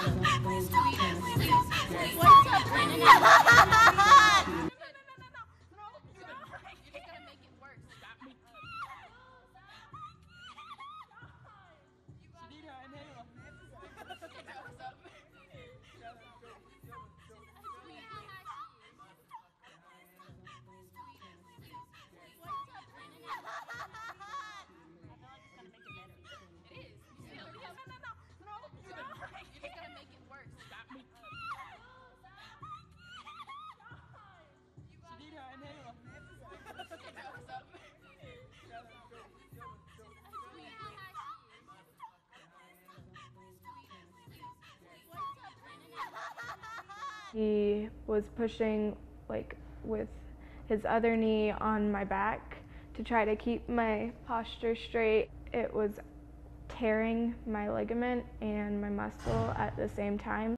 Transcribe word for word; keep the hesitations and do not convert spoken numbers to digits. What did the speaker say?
He was pushing like with his other knee on my back to try to keep my posture straight. It was tearing my ligament and my muscle at the same time.